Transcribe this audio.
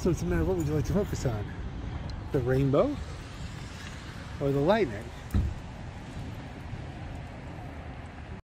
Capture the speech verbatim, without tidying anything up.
So it's a matter of what would you like to focus on? The rainbow or the lightning?